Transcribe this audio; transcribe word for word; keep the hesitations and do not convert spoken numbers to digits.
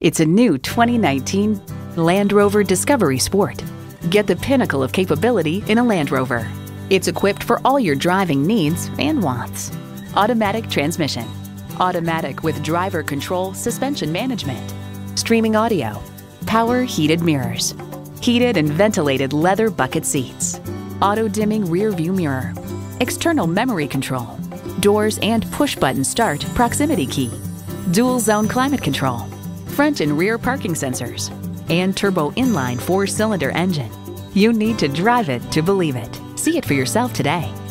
It's a new twenty nineteen Land Rover Discovery Sport. Get the pinnacle of capability in a Land Rover. It's equipped for all your driving needs and wants. Automatic transmission, automatic with driver control suspension management, streaming audio, power heated mirrors, heated and ventilated leather bucket seats, auto dimming rear view mirror, external memory control, doors and push button start proximity key, dual zone climate control, front and rear parking sensors, and turbo inline four-cylinder engine. You need to drive it to believe it. See it for yourself today.